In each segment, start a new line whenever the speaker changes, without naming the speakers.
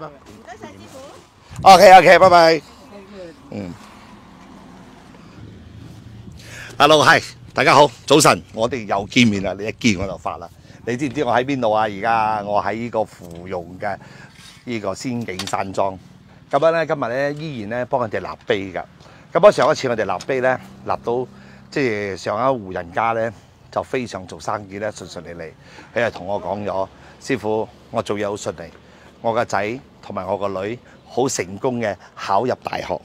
咁樣。
唔該晒師傅。
OK，拜拜。Hello， 係大家好，早晨，我哋又見面啦。你一見我就發啦。你知唔知我喺邊度啊？而家我喺呢個芙蓉嘅呢個仙境山莊。咁樣咧，今日咧依然咧幫人哋立碑㗎。咁上一次我哋立碑咧，立到即係上一戶人家咧就非常做生意咧順順利利。佢係同我講咗，師傅，我做嘢好順利，我個仔同埋我個女好成功嘅考入大學。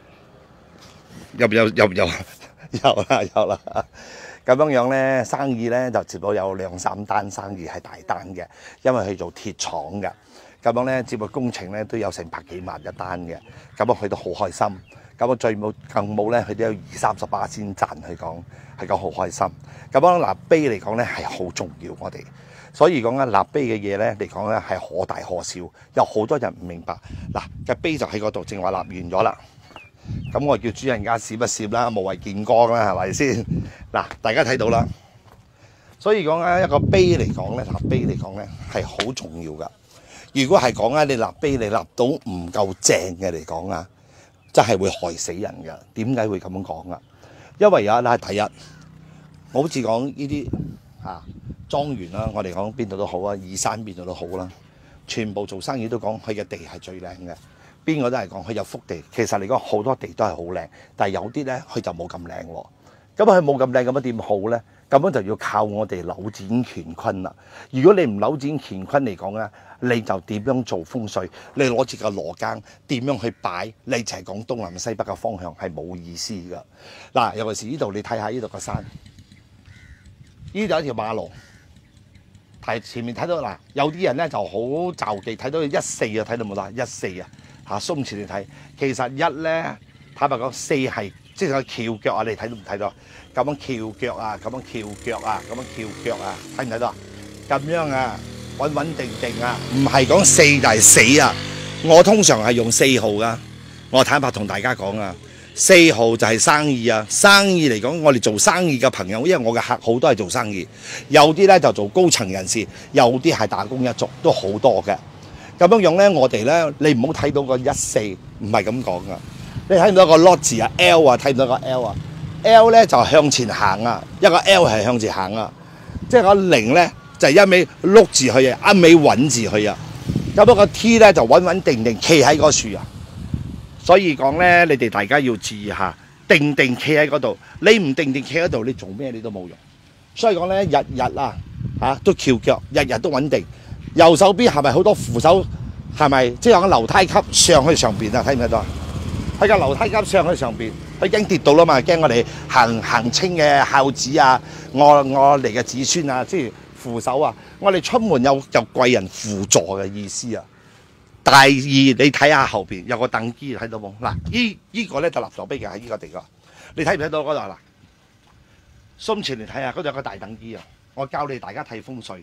有啦，咁樣咧生意咧就接到有2、3單生意係大單嘅，因為佢做鐵廠嘅，咁樣咧接個工程咧都有成百幾萬一單嘅，咁樣佢都好開心，咁啊最冇更冇咧佢都有20-30%先賺，佢講好開心，咁樣立碑嚟講咧係好重要我哋，所以講咧立碑嘅嘢咧嚟講咧係可大可小，有好多人唔明白，嗱嘅碑就喺嗰度，正話立完咗啦。咁我叫主人家攝一攝啦，無謂見光啦，係咪先？嗱，大家睇到啦。所以講咧，一個碑嚟講咧，立碑嚟講咧係好重要噶。如果係講咧，你立碑你立到唔夠正嘅嚟講啊，真係會害死人噶。點解會咁樣講啊？因為有啦，第一，我好似講呢啲莊園啦，我哋講邊度都好啊，二山邊度都好啦，全部做生意都講佢嘅地係最靚嘅。邊個都係講佢有福地，其實嚟講好多地都係好靚，但係有啲咧佢就冇咁靚喎。咁佢冇咁靚，咁樣點好咧？咁樣就要靠我哋扭轉乾坤啦。如果你唔扭轉乾坤嚟講咧，你就點樣做風水？你攞住個羅庚點樣去擺？你就係講東南西北嘅方向係冇意思噶。嗱，尤其是呢度，你睇下呢度個山，呢度有一條馬路，前面睇到嗱，有啲人咧就好就忌睇到14啊，睇到冇啦，14啊。鬆前你睇，其實1咧，坦白講4係即係個翹腳啊！你睇到唔睇到？咁樣翹腳啊，咁樣翹腳啊，咁樣翹腳啊，睇唔睇到啊？咁樣啊，穩穩定定啊，唔係講4就係死啊！我通常係用4號噶，我坦白同大家講啊，4號就係生意啊！生意嚟講，我哋做生意嘅朋友，因為我嘅客好多係做生意，有啲咧就做高層人士，有啲係打工一族，都好多嘅。咁樣樣咧，我哋咧，你唔好睇到個14，唔係咁講噶。你睇唔到個 lot 字啊 ，L 啊，睇唔到個 L 啊 ，L 咧就向前行啊，一個 L 係向前行啊，即係個0咧就係一味碌住去啊，一味穩住去啊。咁嗰個 T 咧就穩穩定定企喺嗰樹啊。所以講咧，你哋大家要注意下，定定企喺嗰度。你唔定定企喺度，你做咩你都冇用。所以講咧，日日都翹腳，日日都穩定。右手邊係咪好多扶手？係咪即係有個樓梯級上去上邊啊？睇唔睇到啊？喺個樓梯級上去上邊，佢驚跌到啦嘛，驚我哋行清嘅孝子啊，我嚟嘅子孫啊，即係扶手啊。我哋出門有貴人輔助嘅意思啊。第二，你睇下後邊有個凳機，睇到冇？嗱，呢個咧就立咗碑嘅喺呢個地方。你睇唔睇到嗰度啊？嗱，鬆前嚟睇下，嗰度有個大凳機啊。我教你大家睇風水。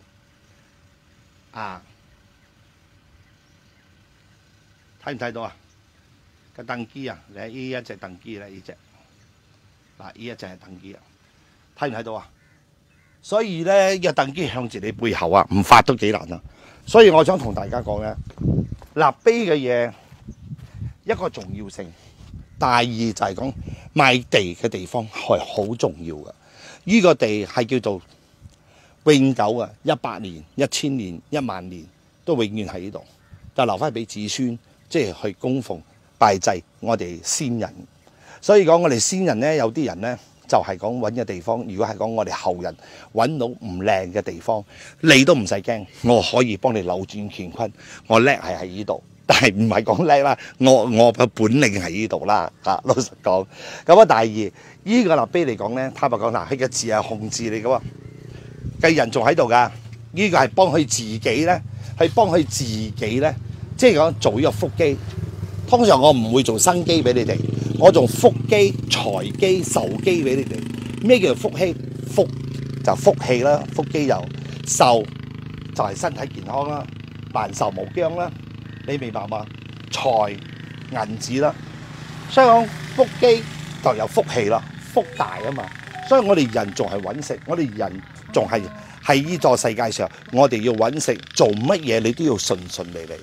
睇唔睇到啊？個凳機啊，你睇呢一隻凳機咧，呢隻嗱，呢一隻係凳機啊，睇唔睇到啊？所以咧，呢個凳機向住你背後啊，唔發都幾難啊。所以我想同大家講咧，立碑嘅嘢一個重要性，第二就係講賣地嘅地方係好重要嘅。呢個地係叫做永久啊，100年、1000年、10000年都永遠喺呢度，就留翻俾子孫，即係去供奉拜祭我哋先人。所以講我哋先人咧，有啲人咧就係講揾嘅地方。如果係講我哋後人揾到唔靚嘅地方，你都唔使驚，我可以幫你扭轉乾坤。我叻係喺呢度，但係唔係講叻啦，我嘅本領喺呢度啦。老實講，咁啊，第二呢個立碑嚟講咧，坦白講嗱，佢嘅字係紅字嚟嘅喎。嘅人仲喺度㗎，呢個係幫佢自己咧，係幫佢自己咧，即係講做呢個福基。通常我唔會做生基俾你哋，我做福基、財基、壽基俾你哋。咩叫做福氣？福就福氣啦，福基又壽就係身體健康啦，萬壽無疆啦，你明白嘛？財銀紙啦，所以講福基就有福氣啦，福大啊嘛。所以我哋人仲係揾食，我哋人仲係喺呢座世界上，我哋要揾食，做乜嘢你都要順順利利。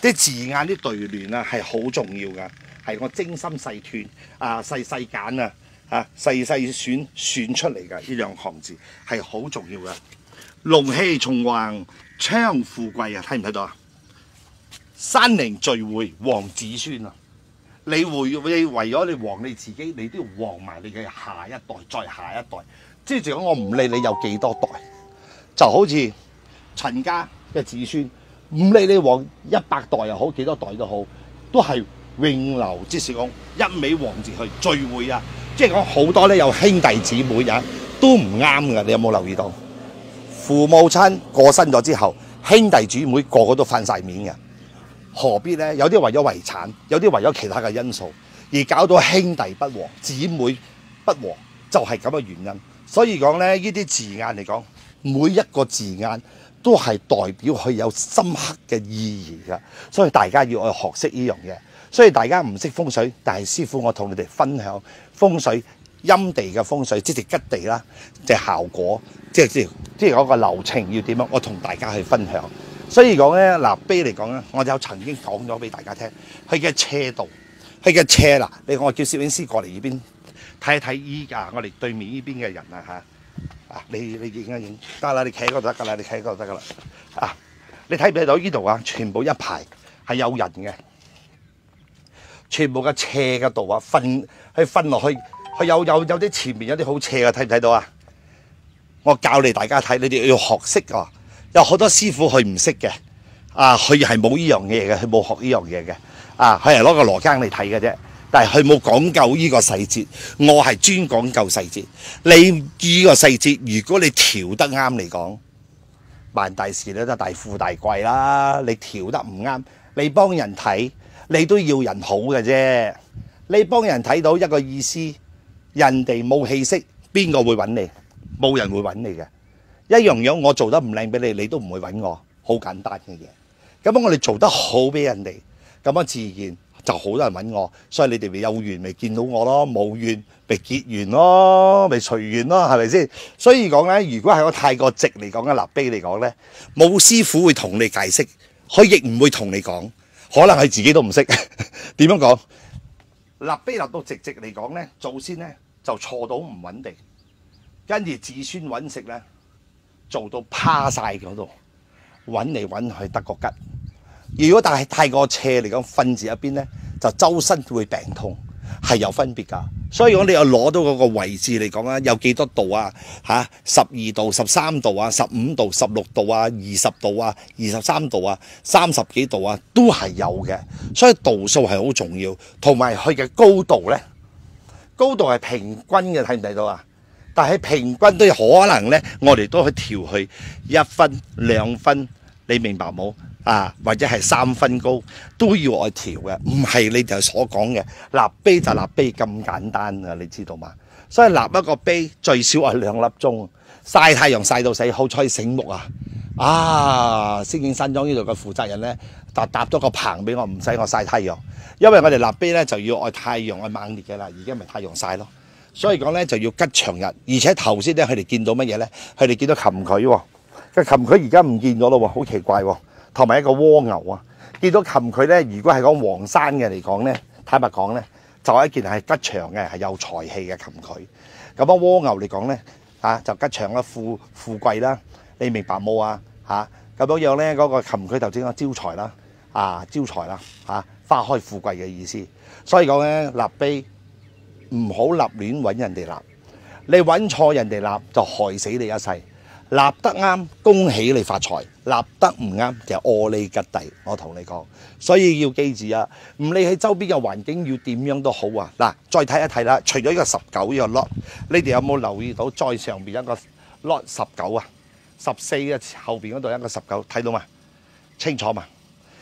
啲字眼啲對聯啊係好重要噶，係我精心細斷啊、細揀啊、細選出嚟噶，呢兩行字係好重要噶。龍氣重橫昌富貴啊，睇唔睇到啊？山陵聚會旺子孫啊！你為咗你旺你自己，你都要旺埋你嘅下一代，再下一代。即係講我唔理你有幾多代，就好似陳家嘅子孫，唔理你旺100代又好，幾多代都好，都係永流。即係講一味旺字去聚會啊！即係講好多咧有兄弟姊妹啊，都唔啱㗎。你有冇留意到？父母親過身咗之後，兄弟姊妹個個都翻晒面嘅。何必呢？有啲為咗遺產，有啲為咗其他嘅因素，而搞到兄弟不和、姊妹不和，就係咁嘅原因。所以講呢，呢啲字眼嚟講，每一個字眼都係代表佢有深刻嘅意義㗎。所以大家要去學識呢樣嘢。所以大家唔識風水，但係師傅我同你哋分享風水陰地嘅風水，即係吉地啦，即係效果，即係嗰個流程要點樣，我同大家去分享。所以講咧，立碑嚟講咧，我就曾經講咗俾大家聽，佢嘅斜度，佢嘅斜嗱，我叫攝影師過嚟呢邊睇一睇依家我哋對面呢邊嘅人啊嚇，啊你影一影得啦，你企喺嗰度得㗎啦，你企喺嗰度得㗎啦，啊你睇唔睇到呢度啊？全部一排係有人嘅，全部嘅斜嘅度啊，瞓落去，佢有啲前面有啲好斜嘅，睇唔睇到啊？我教你大家睇，你哋要學識啊！有好多師傅佢唔識嘅，啊，佢係冇呢樣嘢嘅，佢冇學呢樣嘢嘅，啊，佢係攞個羅庚嚟睇嘅啫，但係佢冇講究呢個細節。我係專講究細節。你呢個細節，如果你調得啱嚟講，萬大事咧都大富大貴啦。你調得唔啱，你幫人睇，你都要人好嘅啫。你幫人睇到一個意思，人哋冇氣息，邊個會揾你？冇人會揾你嘅。一樣樣我做得唔靚俾你，你都唔會揾我，好簡單嘅嘢。咁樣我哋做得好俾人哋，咁樣自然就好多人揾我。所以你哋咪有緣咪見到我咯，冇緣咪結緣咯，咪隨緣咯，係咪先？所以講咧，如果係我太過直嚟講嘅立碑嚟講咧，冇師傅會同你解釋，佢亦唔會同你講，可能係自己都唔識點樣講。立碑立到直嚟講咧，祖先咧就錯到唔穩定，跟住子孫揾食咧。做到趴晒嗰度，揾嚟揾去得個吉。如果但係太過斜嚟講，瞓字一邊咧，就周身會病痛，係有分別㗎。所以講你又攞到嗰個位置嚟講啊，有幾多度啊？嚇，12度、13度啊、15度、16度啊、20度啊、23度啊、30幾度啊，都係有嘅。所以度數係好重要，同埋佢嘅高度咧，高度係平均嘅，睇唔睇到啊？但係平均都有可能咧，我哋都去調去1分2分，你明白冇啊？或者係3分高都要我調嘅，唔係你哋所講嘅立碑就立碑咁簡單啊！你知道嘛？所以立一個碑最少係2粒鐘，曬太陽曬到死，好彩醒目啊！啊，仙境山莊呢度嘅負責人咧，就搭咗個棚俾我，唔使我曬太陽，因為我哋立碑咧就要愛太陽愛猛烈嘅啦，而家咪太陽曬咯。所以講咧就要吉祥日，而且頭先咧佢哋見到乜嘢咧？佢哋見到蠄蟝喎，個蠄蟝而家唔見咗咯喎，好奇怪喎。同埋一個蝸牛啊，見到蠄蟝咧，如果係講黃山嘅嚟講咧，坦白講咧，就係一件係吉祥嘅，係有財氣嘅蠄蟝。咁啊蝸牛嚟講咧，就吉祥啦，富貴啦，你明白冇啊？咁樣咧嗰個蠄蟝頭先講招財啦，招財啦，花開富貴嘅意思。所以講咧立碑。唔好立亂揾人哋立，你揾錯人哋立就害死你一世。立得啱，恭喜你發財；立得唔啱就餓你吉地。我同你講，所以要記住啊，唔理喺周邊嘅環境要點樣都好啊。嗱，再睇一睇啦，除咗呢個19呢個 lot，你哋有冇留意到再上邊一個 lot 19啊？14嘅後邊嗰度一個19，睇到嘛？清楚嘛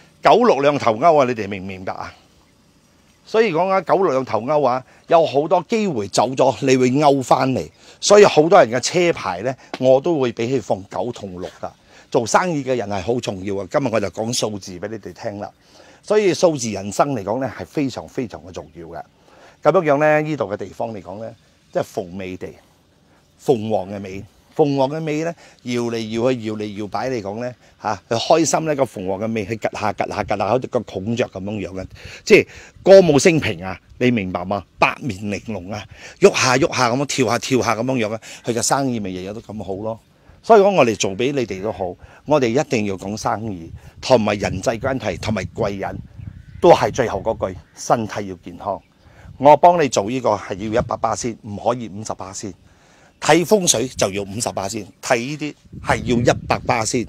？96兩頭鈎啊！你哋明唔明白啊？所以講啊，96兩頭鈎啊，有好多機會走咗，你會勾翻嚟。所以好多人嘅車牌咧，我都會俾佢放9同6噶。做生意嘅人係好重要啊！今日我就講數字俾你哋聽啦。所以數字人生嚟講咧，係非常非常嘅重要嘅。咁樣樣咧，呢度嘅地方嚟講咧，即係鳳尾地，鳳凰嘅尾， 鳳凰嘅尾咧，搖嚟搖去，搖嚟搖擺嚟講咧嚇，佢開心咧個鳳凰嘅尾，佢趌下趌下趌下，好似個孔雀咁樣樣嘅，即係歌舞升平啊！你明白嗎？八面玲瓏啊，喐下喐下咁樣，跳下跳下咁樣樣啊，佢嘅生意咪日日都咁好咯。所以講我哋做俾你哋都好，我哋一定要講生意，同埋人際關係，同埋貴人，都係最後嗰句，身體要健康。我幫你做呢個係要100%先，唔可以50%先。睇風水就要50%先，睇呢啲係要100%先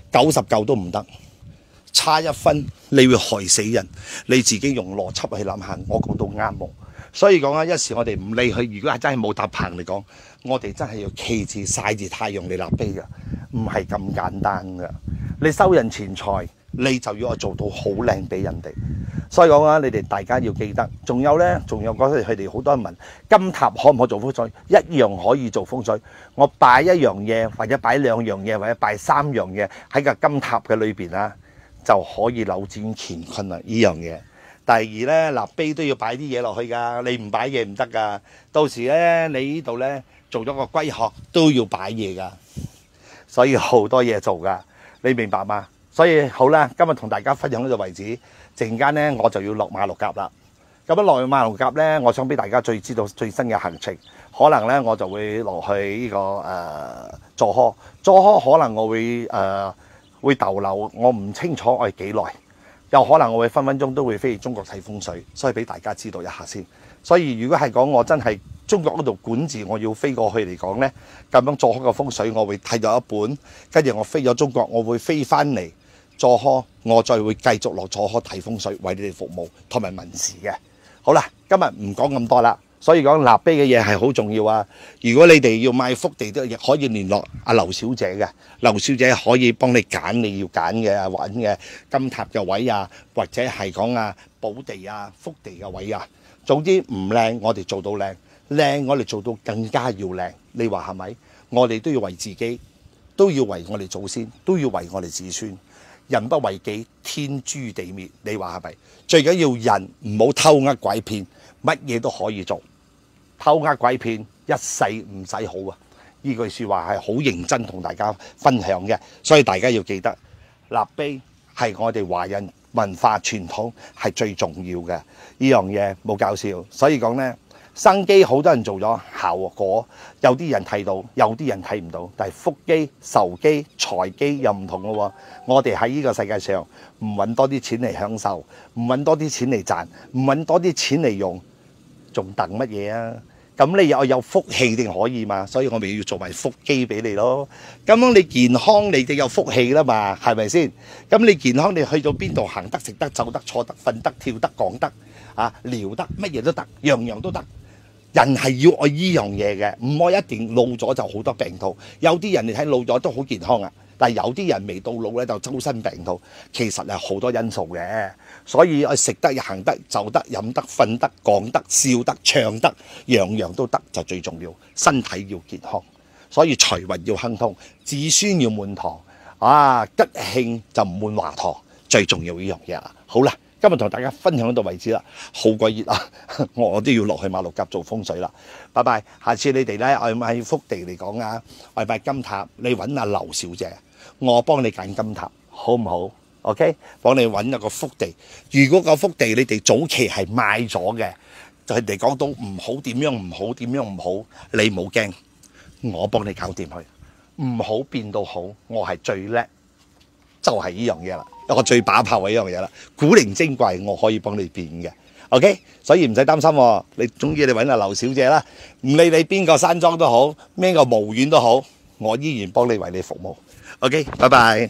，99都唔得，差1分你會害死人。你自己用邏輯去諗下，我講到啱冇？所以講啊，一時我哋唔理佢，如果係真係冇搭棚嚟講，我哋真係要企住曬住太陽嚟立碑㗎，唔係咁簡單㗎。你收人錢財，你就要做到好靚俾人哋。所以講啊，你哋大家要記得。仲有呢，仲有嗰時佢哋好多人問金塔可唔可以做風水？一樣可以做風水。我擺一樣嘢，或者擺2樣嘢，或者擺3樣嘢喺個金塔嘅裏邊啊，就可以扭轉乾坤啦！呢樣嘢。第二呢，立碑都要擺啲嘢落去㗎，你唔擺嘢唔得㗎。到時呢，你呢度呢，做咗個龜殼都要擺嘢㗎，所以好多嘢做㗎，你明白嗎？所以好啦，今日同大家分享到呢度為止。陣間呢，我就要落馬六甲啦。咁樣落去馬六甲呢，我想俾大家知道最新嘅行程。可能呢，我就會落去呢個佐科。佐科可能我會逗留，我唔清楚我係幾耐。有可能我會分分鐘都會飛去中國睇風水，所以俾大家知道一下先。所以如果係講我真係中國嗰度管治，我要飛過去嚟講呢，咁樣佐科嘅風水我會睇咗一本，跟住我飛咗中國，我會飛翻嚟佐科，我再會繼續落佐科睇風水，為你哋服務同埋問事嘅。好啦，今日唔講咁多啦。所以講立碑嘅嘢係好重要啊！如果你哋要買福地都亦可以聯絡阿劉小姐嘅，劉小姐可以幫你揀你要揀嘅揾嘅金塔嘅位啊，或者係講啊寶地啊福地嘅位啊。總之唔靚，我哋做到靚；靚，我哋做到更加要靚。你話係咪？我哋都要為自己，都要為我哋祖先，都要為我哋子孫。人不為己，天誅地滅。你話係咪？最緊要人唔好偷呃拐騙，乜嘢都可以做。偷呃拐騙一世唔使好啊！呢句説話係好認真同大家分享嘅，所以大家要記得立碑係我哋華人文化傳統係最重要嘅。呢樣嘢冇搞笑，所以講呢，生基好多人做咗效果，有啲人睇到，有啲人睇唔到。但係福基、壽基、財基又唔同嘅喎。我哋喺呢個世界上唔揾多啲錢嚟享受，唔揾多啲錢嚟賺，唔揾多啲錢嚟用，仲等乜嘢啊？咁你又有福氣定可以嘛？所以我咪要做埋福基俾你咯。咁樣你健康，你就有福氣啦嘛，係咪先？咁你健康，你去到邊度行得、食得、走得、坐得、瞓得、跳得、講得啊，聊得，乜嘢都得，樣樣都得。人係要愛依樣嘢嘅，唔愛一定老咗就好多病痛。有啲人你睇老咗都好健康啊，但係有啲人未到老咧就周身病痛。其實係好多因素嘅，所以我食得、行得、走得、飲得、瞓得、講得、笑得、唱得，樣樣都得就最重要。身體要健康，所以財運要亨通，子孫要滿堂啊！吉慶就唔滿華堂，最重要呢樣嘢啦。好啦。今日同大家分享到為止啦，好鬼熱啊！我都要落去馬六甲做風水啦，拜拜！下次你哋呢，我喺福地嚟講啊，我拜金塔，你揾阿劉小姐，我幫你揀金塔，好唔好 ？OK， 幫你揾一個福地。如果個福地你哋早期係賣咗嘅，就係人哋講到唔好點樣唔好點樣唔好，你冇驚，我幫你搞掂佢，唔好變到好，我係最叻。就係呢樣嘢啦，我最把炮嘅呢樣嘢啦，古靈精怪我可以幫你變嘅 ，OK， 所以唔使擔心喎，你中意你揾阿劉小姐啦，唔理你邊個山莊都好，咩個墓園都好，我依然幫你為你服務 ，OK， 拜拜。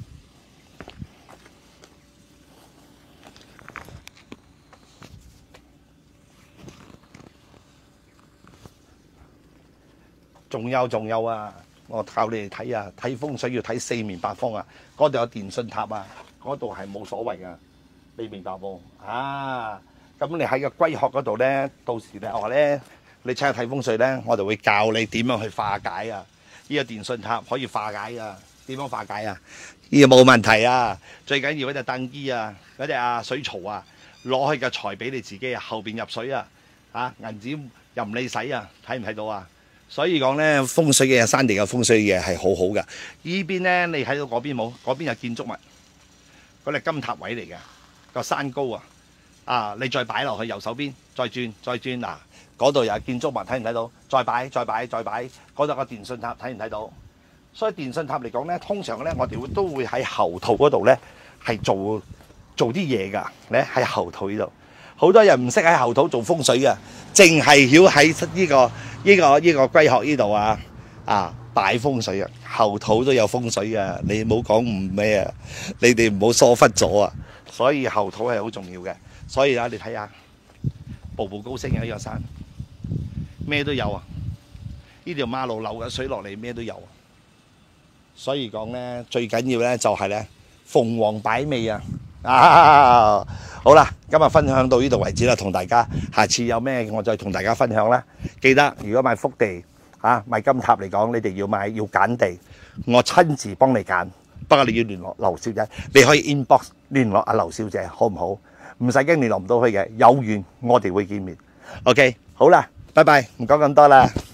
仲有啊！我教你哋睇啊，睇風水要睇四面八方啊！嗰度有電信塔啊，嗰度係冇所謂噶，你明白冇？啊，咁你喺個龜殼嗰度咧，到時咧我咧，你請日睇風水咧，我就會教你點樣去化解啊！呢個電信塔可以化解啊，點樣化解啊？呢個冇問題啊！最緊要嗰隻凳機啊，嗰隻水槽啊，攞去個財俾你自己啊，後邊入水啊，銀紙又唔理使啊，睇唔睇到啊？ 所以講咧，風水嘅山地嘅風水嘅係好好嘅。依邊咧，你睇到嗰邊冇？嗰邊有建築物，嗰啲金塔位嚟嘅，個山高啊！啊，你再擺落去右手邊，再轉嗱，嗰度有建築物，睇唔睇到？再擺，嗰度個電信塔睇唔睇到？所以電信塔嚟講咧，通常咧我哋都會喺後肚嗰度咧係做啲嘢㗎，咧喺後肚呢度。好多人唔識喺後肚做風水嘅，淨係曉喺呢個龜殼呢度啊擺風水啊，後肚都有風水嘅，你唔好講唔咩啊，你哋唔好疏忽咗啊！所以後肚係好重要嘅，所以啊，你睇下步步高升嘅呢個山，咩都有啊！呢條馬路流嘅水落嚟，咩都有啊！所以講咧，最緊要咧就係咧鳳凰擺尾啊！好啦，今日分享到呢度為止啦，同大家下次有咩我再同大家分享啦。記得如果買福地買金塔嚟講，你哋要買要揀地，我親自幫你揀。不過你要聯絡劉小姐，你可以 inbox 聯絡阿劉小姐，好唔好？唔使驚聯絡唔到佢嘅，有緣我哋會見面。OK， 好啦，拜拜，唔講咁多啦。